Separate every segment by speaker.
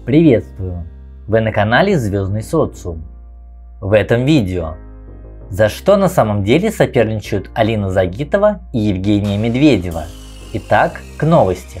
Speaker 1: Приветствую! Вы на канале Звездный социум. В этом видео: за что на самом деле соперничают Алина Загитова и Евгения Медведева? Итак, к новости.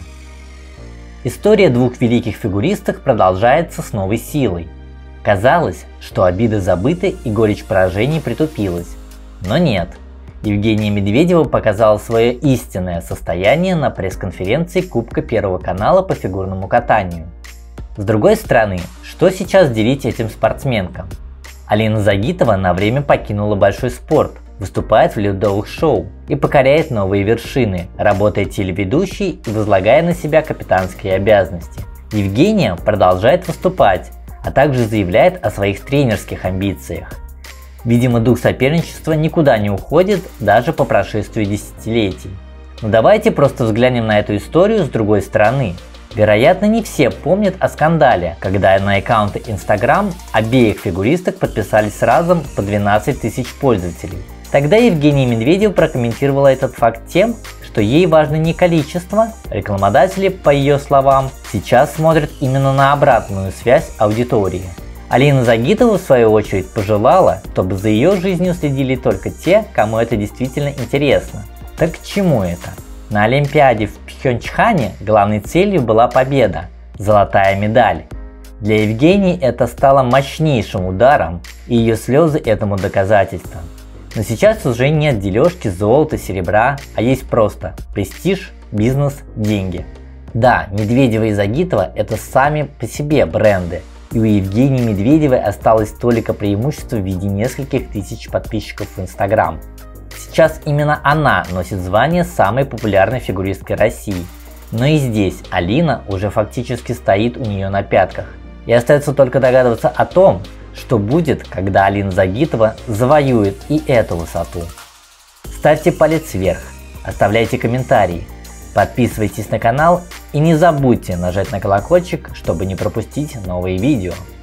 Speaker 1: История двух великих фигуристок продолжается с новой силой. Казалось, что обиды забыты и горечь поражений притупилась. Но нет. Евгения Медведева показала свое истинное состояние на пресс-конференции Кубка Первого канала по фигурному катанию. С другой стороны, что сейчас делить этим спортсменкам? Алина Загитова на время покинула большой спорт, выступает в ледовых шоу и покоряет новые вершины, работая телеведущей и возлагая на себя капитанские обязанности. Евгения продолжает выступать, а также заявляет о своих тренерских амбициях. Видимо, дух соперничества никуда не уходит даже по прошествии десятилетий. Но давайте просто взглянем на эту историю с другой стороны. Вероятно, не все помнят о скандале, когда на аккаунты Instagram обеих фигуристок подписались разом по 12 тысяч пользователей. Тогда Евгения Медведева прокомментировала этот факт тем, что ей важно не количество, рекламодатели, по ее словам, сейчас смотрят именно на обратную связь аудитории. Алина Загитова, в свою очередь, пожелала, чтобы за ее жизнью следили только те, кому это действительно интересно. Так к чему это? На Олимпиаде в Пхенчхане главной целью была победа – золотая медаль. Для Евгении это стало мощнейшим ударом, и ее слезы этому доказательством. Но сейчас уже нет дележки золота, серебра, а есть просто престиж, бизнес, деньги. Да, Медведева и Загитова – это сами по себе бренды, и у Евгении Медведевой осталось только преимущество в виде нескольких тысяч подписчиков в Instagram. Сейчас именно она носит звание самой популярной фигуристки России. Но и здесь Алина уже фактически стоит у нее на пятках. И остается только догадываться о том, что будет, когда Алина Загитова завоюет и эту высоту. Ставьте палец вверх, оставляйте комментарии, подписывайтесь на канал и не забудьте нажать на колокольчик, чтобы не пропустить новые видео.